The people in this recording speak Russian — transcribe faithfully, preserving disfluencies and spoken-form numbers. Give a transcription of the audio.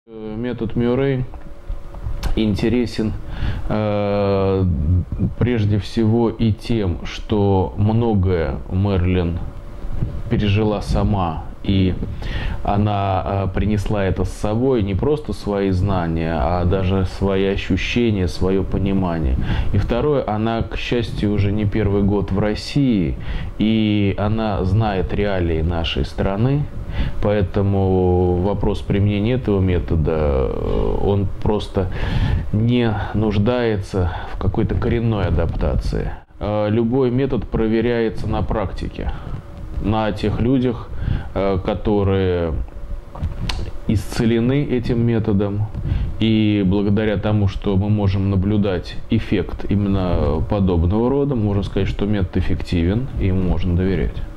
Метод Мюррей интересен э, прежде всего и тем, что многое Мерлин пережила сама, и она э, принесла это с собой, не просто свои знания, а даже свои ощущения, свое понимание. И второе, она, к счастью, уже не первый год в России, и она знает реалии нашей страны. Поэтому вопрос применения этого метода, он просто не нуждается в какой-то коренной адаптации. Любой метод проверяется на практике, на тех людях, которые исцелены этим методом. И благодаря тому, что мы можем наблюдать эффект именно подобного рода, можно сказать, что метод эффективен и ему можно доверять.